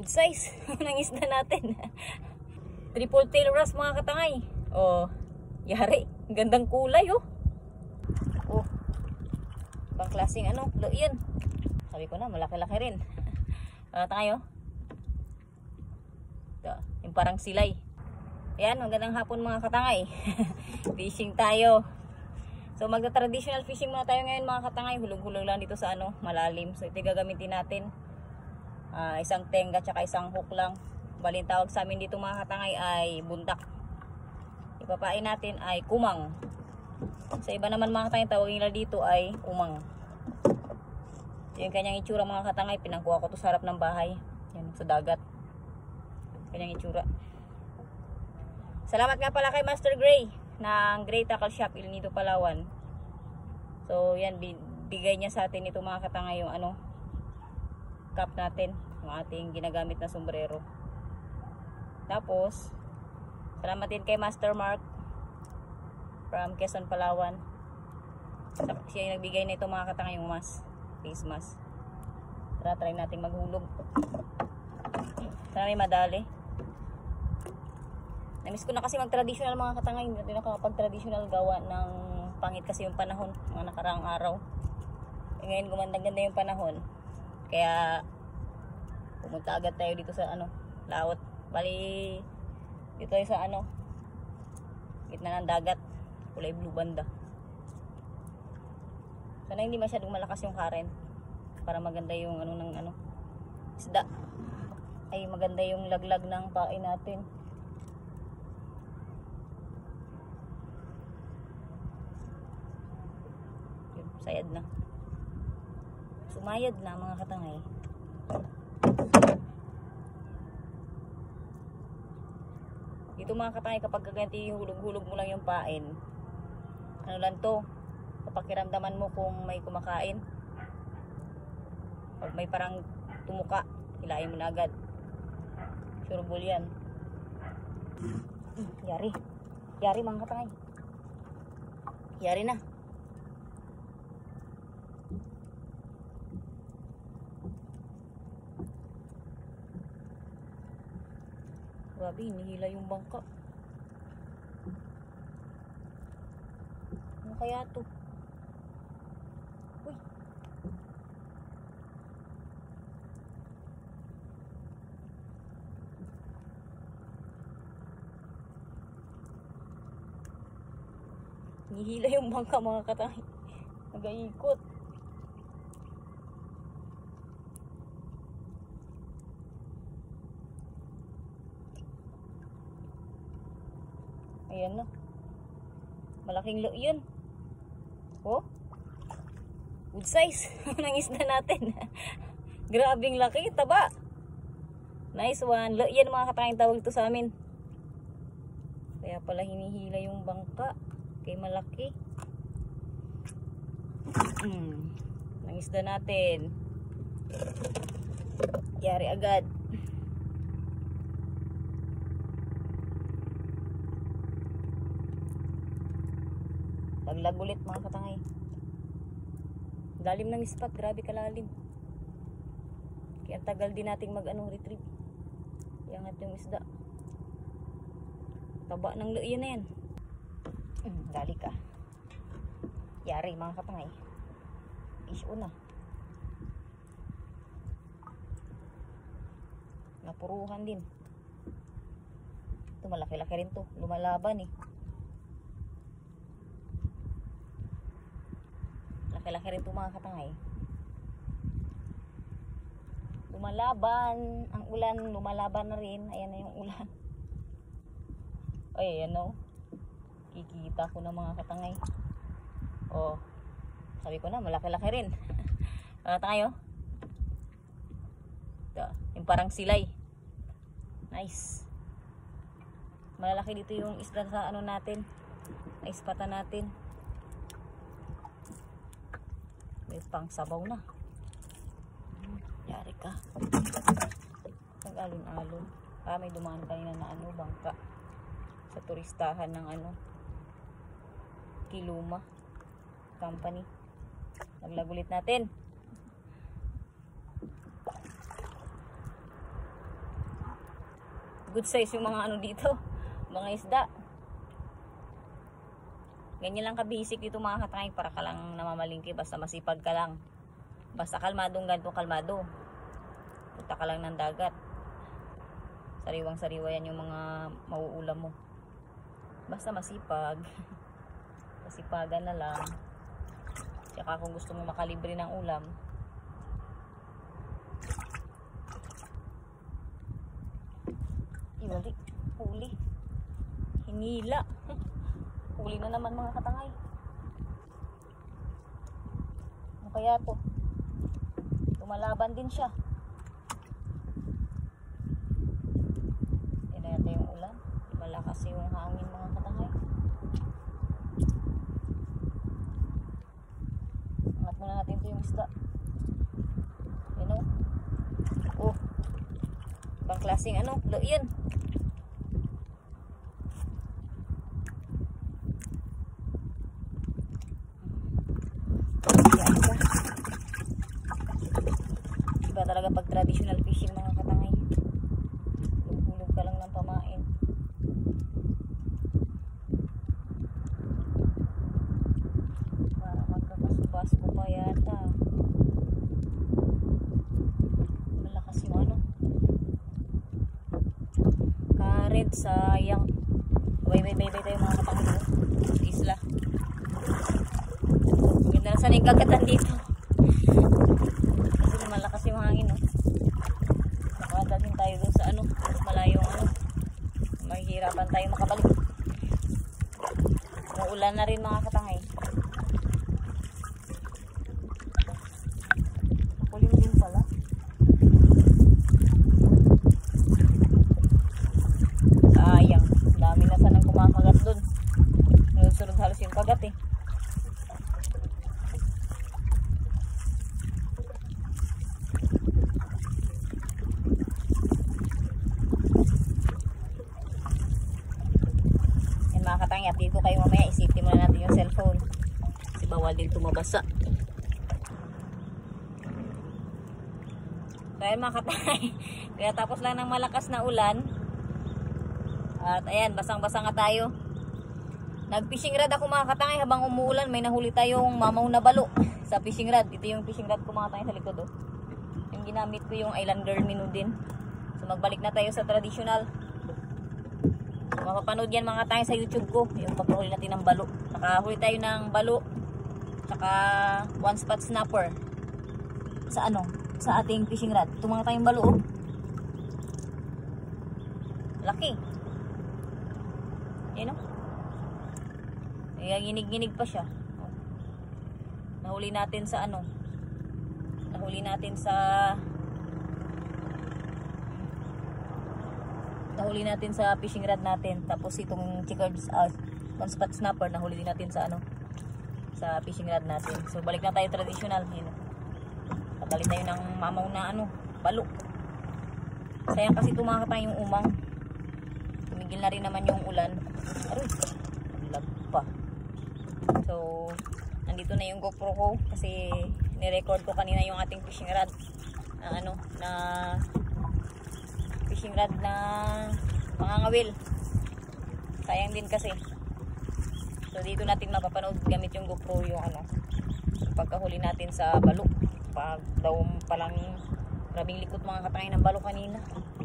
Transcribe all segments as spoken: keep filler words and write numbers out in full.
Good size ng isda natin. Triple tail wrasse mga katangay. Oh, yari. Gandang kulay oh. Oh. Pang klaseng ano, lo yun. Sabi ko na, malaki-laki rin. Ano tayo? Ito, yung parang silay. Ayan, magandang hapon mga katangay. Fishing tayo. So magta-traditional fishing muna tayo ngayon mga katangay. Hulog-hulog lang dito sa ano, malalim. So ito gagamitin natin. Uh, isang tenga tsaka isang hook lang. Balin tawag sa amin dito mga katangay ay bundak. Ipapain natin ay kumang. Sa iba naman mga katangay tawag nila dito ay umang. So, yung kanyang itsura mga katangay, pinangkuha ko to sa harap ng bahay. Yan, sa dagat. Kanyang itsura. Salamat nga pala kay Master Gray ng Gray Tackle Shop, Il Nido, Palawan. So yan, bigay niya sa atin ito mga katangay yung ano, cup natin, yung ating ginagamit na sombrero. Tapos salamat din kay Master Mark from Quezon, Palawan. Siya yung nagbigay na ito mga katangay, yung mask, face mask. Tara, try natin maghulog. Sana may madali. Namiss ko na kasi mag-traditional mga katangay. Hindi na nakakapag-traditional gawa ng pangit kasi yung panahon, mga nakaraang araw. E ngayon gumanda-ganda yung panahon. Kaya pumunta agad tayo dito sa ano, laot. Bali dito tayo sa ano, gitna ng dagat, kulay blue banda. Sana hindi masyadong malakas yung current para maganda yung ano ng ano, isda. Ay maganda yung laglag ng pain natin. Sayad na. Sumayad na mga katangay. Dito mga katangay, kapag gaganti yung hulog-hulog mo lang yung pain, ano lang to, papakiramdaman mo kung may kumakain. Pag may parang tumuka, hilahin mo na agad. Sureball yan. Yari. Yari mga katangay. Yari na. Grabe, hinihila yung bangka. Ano kaya to? Uy. Hinihila yung bangka mga katangay. Nag-iikot. Ayan na. Malaking lo yun. Oh. Good size ng isda natin. Grabing laki, taba. Nice one. Lo yan mga katangay tawag ito sa amin. Kaya pala hinihila yung bangka. Kay malaki. Hmm. Ng isda natin. Yari agad. Laglag ulit mga katangay. Lalim ng spot, grabe kalalim. Kaya tagal din nating mag ano, retrieve. Iangat yung isda. Taba ng luya na yan. Hmm, gali ka. Yari mga katangay. Fish una. Napuruhan din. Ito malaki-laki rin to. Lumalaban eh. Laki-laki rin ito mga katangay. Lumalaban. Ang ulan, lumalaban na rin. Ayan na yung ulan. Ay, ayan o. Kikita ko na mga katangay. Oh, sabi ko na, malaki-laki rin. Ano tayo? Ito, yung parang silay. Nice. Malalaki dito yung isda sa ano natin. Sa ispata natin. May pang sabaw na. Yari ka. Nag-alon-alon. Ah, may dumaan kanina na ano, bangka. Sa turistahan ng ano, Kiluma Company. Naglagulit natin. good size yung mga ano dito, mga isda. Ganyan lang ka-basic dito mga katangay, para ka lang namamalingki, basta masipag ka lang. Basta kalmadong ganito, kalmado. Punta ka lang ng dagat. Sariwang sariwa yan yung mga mauulam mo. Basta masipag. Masipagan na lang. Tsaka kung gusto mo makalibre ng ulam, iwali, huli, hinila. Huli na naman mga katangay. Ano kaya to? Lumalaban din siya. Yan na yata yung ulan. Malakas yung hangin mga katangay. Angat muna natin ito yung isda. Yan o. Oh. Ibang klaseng ano. Lo, yan. Iba talaga pag traditional fishing mga katangay. Hulog ka lang ng pamain. Para magkakasubasko pa yata. Malakas yung ano. Karet, sayang. Bay-bay-bay-bay tayo mga katangay. Isla. Maganda na sana yung kagatan dito. Kasi malakas yung hangin, no? Nakadalhin tayo dun sa ano, mas malayong ano. Mahihirapan tayo makabalik. Maulan na rin mga katangay. Kulim din pala. Sayang. Dami na sanang kumakagat dun. Sunod halos yung kagat eh. Mga katangay, update ko kayo mamaya. Isipin muna natin yung cellphone kasi bawal din tumabasa. So ayan mga katangay, kaya tapos lang ng malakas na ulan at ayan, basang-basa nga tayo. Nag-fishing rod ako mga katangay habang umuulan. May nahuli tayong mamaw na balo sa fishing rod. Ito yung fishing rod ko mga katangay sa likod, oh. Yung ginamit ko yung Islander Minnow din. So magbalik na tayo sa traditional. Mapapanood yan mga tayo sa YouTube ko, yung pagkahuli natin ng balo. Nakahuli tayo ng balo tsaka one spot snapper sa ano, sa ating fishing rod. Ito mga tayong balo, oh. Laki. Yan, oh. Ginig-ginig pa siya. Nahuli natin sa ano, nahuli natin sa nahuli natin sa fishing rod natin. Tapos itong checkered uh, one spot snapper nahuli din natin sa ano, sa fishing rod natin. So balik na tayo traditional. Pagalit tayo ng mamaw na ano, balo. Sayang kasi tumakatay yung umang. Tumigil na rin naman yung ulan. Aroy, lag pa. So nandito na yung GoPro ko kasi ni-record ko kanina yung ating fishing rod na ano, na fishing rod na pangangawil. Sayang din kasi. So dito natin mapapanood gamit yung GoPro yung ano, pagkahuli natin sa balo. Pag daw palang grabing likot mga katangay ng balo kanina.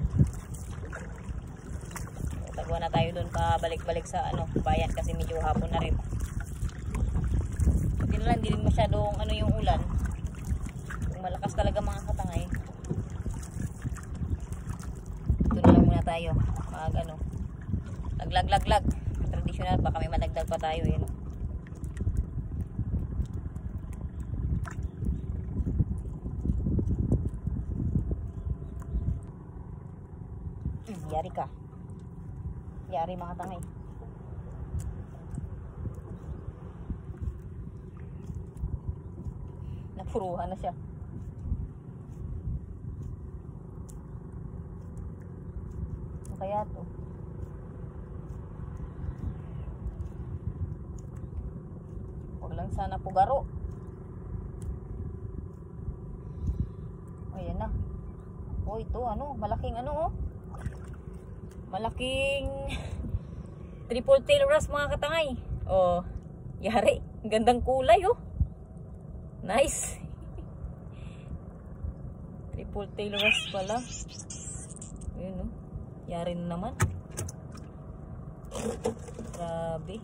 So, tagwa na tayo doon pa balik-balik sa ano, bayan kasi medyo hapon na rin. Hindi na lang, hindi masyadong ano yung ulan. Kung malakas talaga mga katangay, doon lang muna tayo mag ano, laglag-laglag traditional, baka may madagdag pa tayo yun. Hmm, yari ka, yari mga tangay. Napuruhan na siya. Ano kaya to? Huwag lang sana pugaro. Ayan na. Oh, ito ano, malaking ano, oh. Malaking triple tail wrasse mga katangay. Oh, yari. Ang gandang kulay oh. Nice. Triple tail wrasse pala. Ayun oh. Yari na naman. Grabe.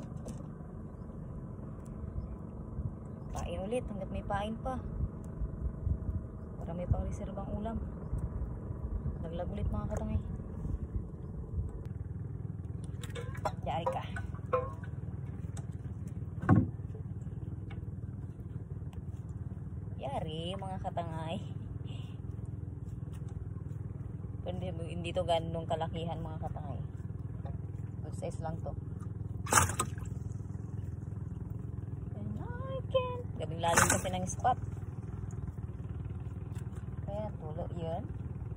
Pain ulit hanggat may pain pa. Para may pang reservang ulam. Laglag ulit mga katangay. Yari ka. Yari mga katangay. Hindi, hindi to ganong kalakihan mga katangay. Good size lang to. And I can. Gabing lalim kasi ng spot. Kaya tulo yun.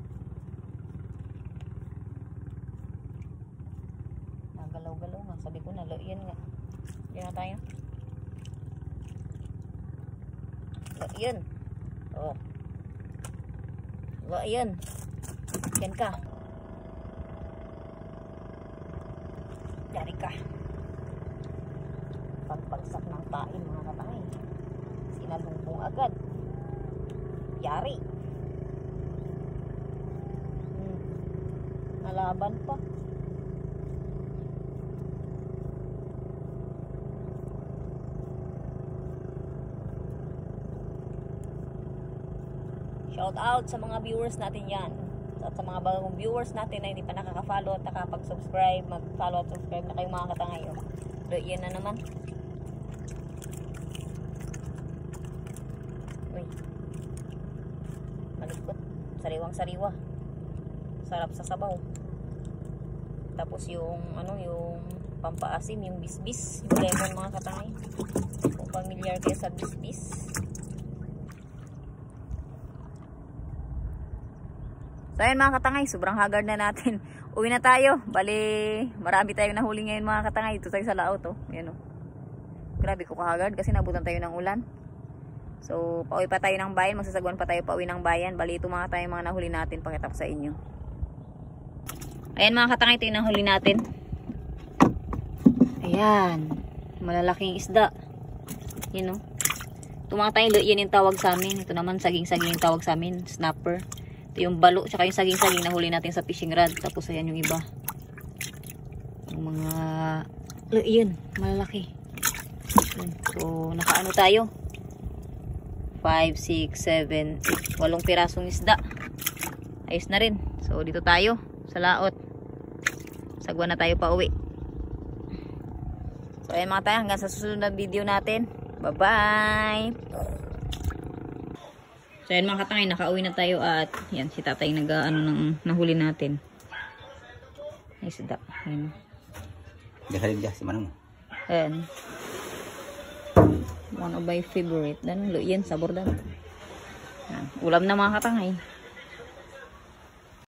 Nagalaw-galaw nga. Sabi ko na, lo yun nga. Yun na tayo. Lo yun. Oh. Lo yun. Yan ka. Yari ka. Pagpagsak ng pain mga katangay. Sinalubong agad. Yari. Hmm. Nalaban pa. Shout out sa mga viewers natin yan. At sa mga bagong viewers natin na hindi pa nakaka-follow at nakapag-subscribe, mag-follow at subscribe na kayo mga katangay. Do, yan na naman. Uy. Malikot. Sariwang-sariwa. Sarap sa sabaw. Tapos yung, ano, yung pampaasim, yung bisbis, yung lemon mga katangay. Kung familiar kayo sa bisbis. So ayan mga katangay, sobrang haggard na natin. Uwi na tayo. Bali, marami tayong nahuli ngayon mga katangay. Ito tayo sa laot oh. Ayan oh. Grabe ko kahagard kasi nabutan tayo ng ulan. So, pauwi pa tayo ng bayan. Magsasagwan pa tayo pauwi ng bayan. Bali, ito mga tayo mga nahuli natin. Pakita ko sa inyo. Ayan mga katangay, ito yung nahuli natin. Ayan. Malalaking isda. Yan oh. Ito mga tayo, yan yung tawag sa amin. Ito naman, saging-saging yung tawag sa amin. Snapper. Yung balo, tsaka yung saging-saging na huli natin sa fishing rod. Tapos ayan yung iba. Yung mga, lo, yun, malalaki. So, nakaano tayo? five, six, seven, eight, walong pirasong isda. Ayos na rin. So, dito tayo, sa laot. Sagwa na tayo pa uwi. So, ayan mga tayo, hanggang sa susunod na video natin. Bye-bye! So ayan mga katangay, nakauwi na tayo at yan si tatay nag ano ng nahuli natin. Ay isda. Ayan. Galing dyan si Manong. Ayan. One of my favorite. Dan, lo yan, sabor dan. Ulam na mga katangay.